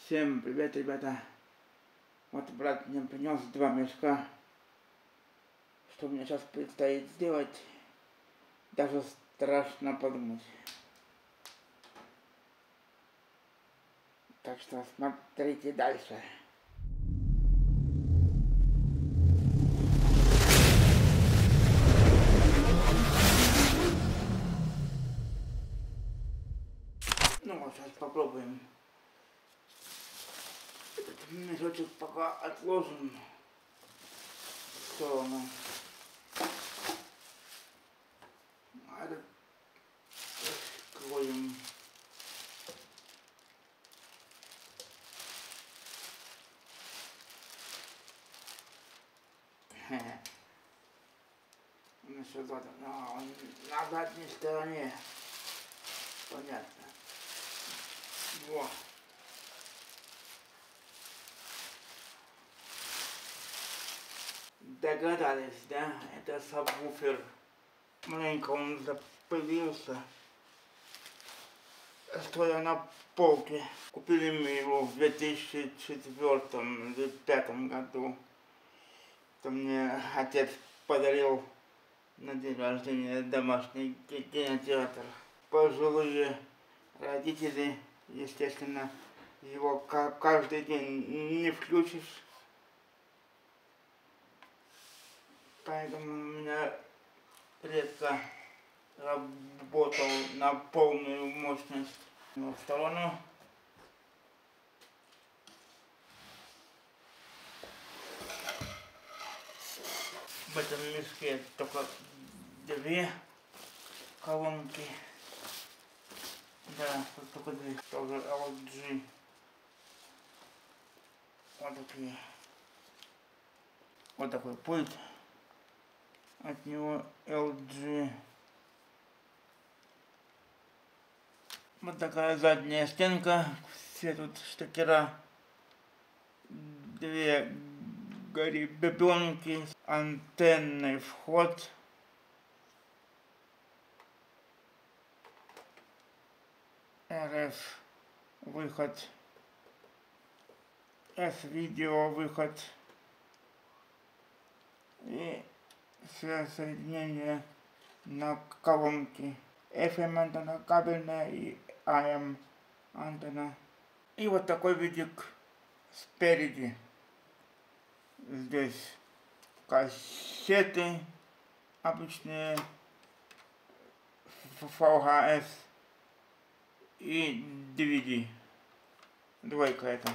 Всем привет, ребята. Вот брат мне принес 2 мешка. Что мне сейчас предстоит сделать, даже страшно подумать. Так что смотрите дальше. Ну вот, сейчас попробуем. Этот мешочек пока отложим в сторону. А этот откроем. Он еще на задней стороне. Понятно. Вот. Догадались, да? Это сабвуфер. Маленько он запылился. Стоя на полке. Купили мы его в 2004 или 2005 году. Это мне отец подарил на день рождения домашний кинотеатр. Пожилые родители, естественно, его каждый день не включишь. Поэтому у меня редко работал на полную мощность. В сторону. В этом мешке только 2 колонки. Да, тут только 2. Тоже LG. Вот такие. Вот такой пульт. От него LG. Вот такая задняя стенка. Все тут штекера. 2 гребенки. Антенный вход. RF выход. S-видео выход. И все соединения на колонке. FM антенна кабельная и AM антенна. И вот такой видик спереди. Здесь кассеты обычные VHS и DVD. 2 это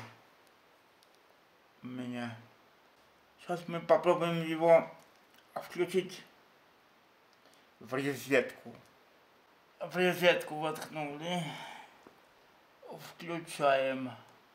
у меня. Сейчас мы попробуем его включить в розетку. В розетку воткнули. Включаем.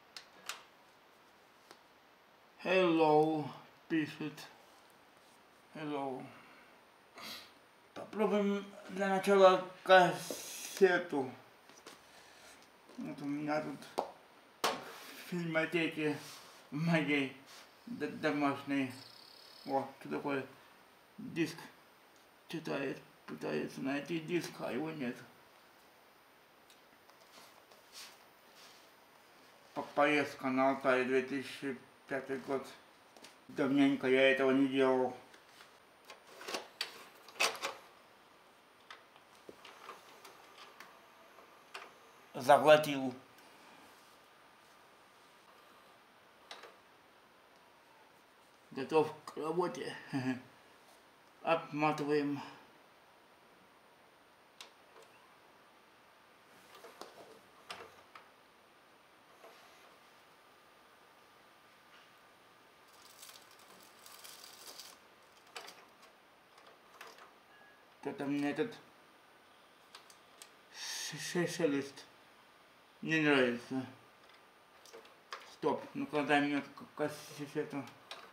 Hello пишет. Hello. Попробуем для начала кассету. Вот у меня тут в фильмотеке моей домашней. О, что такое? Диск читает, пытается найти диск, а его нет. Поездка на Алтай, 2005 год. Давненько я этого не делал. Заглотил. Готов к работе. Обматываем. Что-то мне этот шелест не нравится. Стоп, ну-ка дай мне кассету.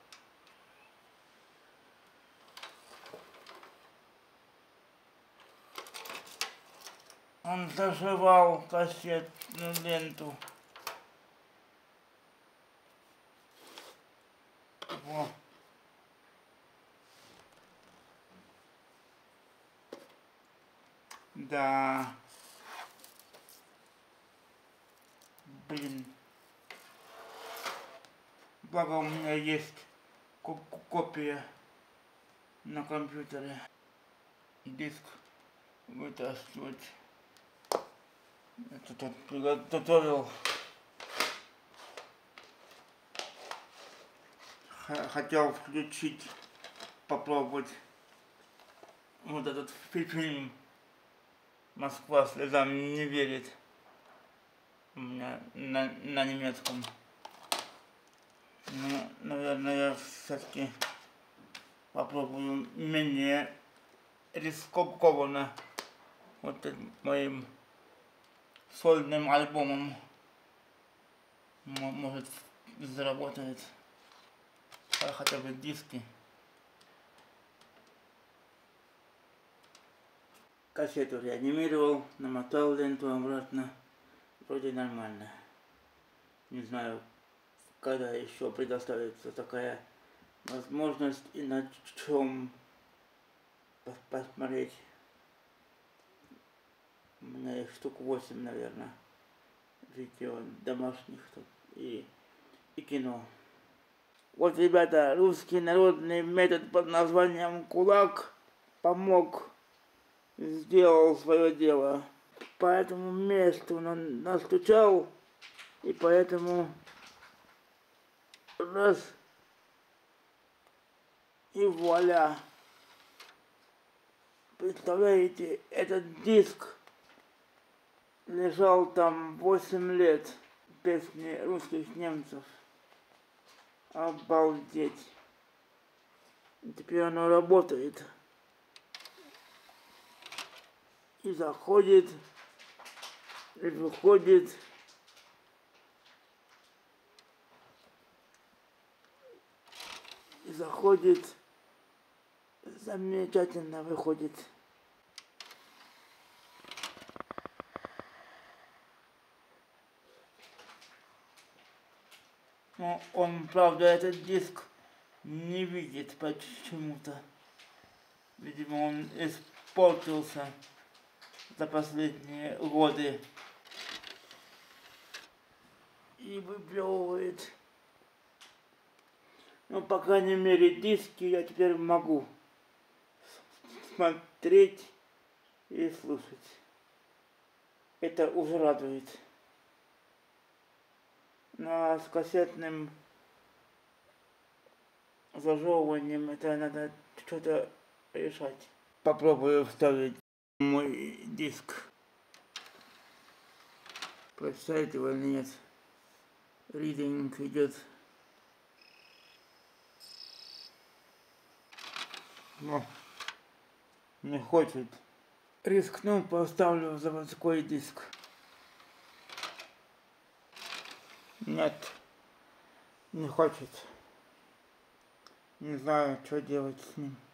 Он заживал кассетную ленту. Во. Да. Блин. Благо у меня есть копия на компьютере. Диск вытаскивать. Это тут приготовил. Хотел включить, попробовать вот этот фильм «Москва слезам не верит». У меня на немецком. Но, наверное, я все-таки попробую менее рискованно вот этим моим сольным альбомом. Может, заработает. Хотя бы диски. Кассету реанимировал, намотал ленту обратно. Вроде нормально. Не знаю, когда еще предоставится такая возможность и на чем посмотреть. У меня их штук 8, наверное, видео домашних тут и кино. Вот, ребята, русский народный метод под названием кулак помог, сделал свое дело. По этому месту он настучал, и поэтому раз и вуаля. Представляете, этот диск лежал там 8 лет, песни русских немцев. Обалдеть. И теперь оно работает. И заходит, и выходит. И заходит. Замечательно выходит. Но он, правда, этот диск не видит почему-то. Видимо, он испортился за последние годы. И выплевывает. Но, по крайней мере, диски я теперь могу смотреть и слушать. Это уже радует. Ну а с кассетным зажевыванием это надо что-то решать. Попробую вставить мой диск. Прочитает его или нет. Ридинг идет. Но не хочет. Рискну, поставлю заводской диск. Нет, не хочет. Не знаю, что делать с ним.